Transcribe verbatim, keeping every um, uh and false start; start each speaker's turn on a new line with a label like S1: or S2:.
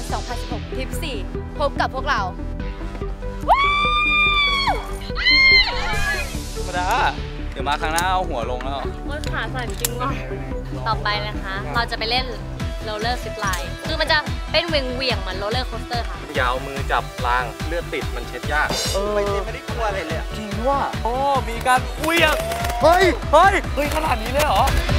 S1: สองพันสิบหก ทริป สี่ พบกับพวกเรา
S2: ธรรมดาเดี๋ยวมาครั้งหน้าเอาหัวลงแล้ว
S1: ว่าขาสั่นจริงว่ะต่อไปนะคะเราจะไปเล่นโรลเลอร์ซิปไลน์คือมันจะเป็นเวียงเวียงเหมือนโรลเลอร์โคสเตอร์ค่ะ
S3: ยาวมือจับรางเลือดติดมันเช็ดยาก
S2: เออไม่ได้กลัวอะไรเลยจริงว่าโอ้มีการเวียงเฮ้ยเฮ้ยเฮ้ยขนาดนี้เลยเหรอ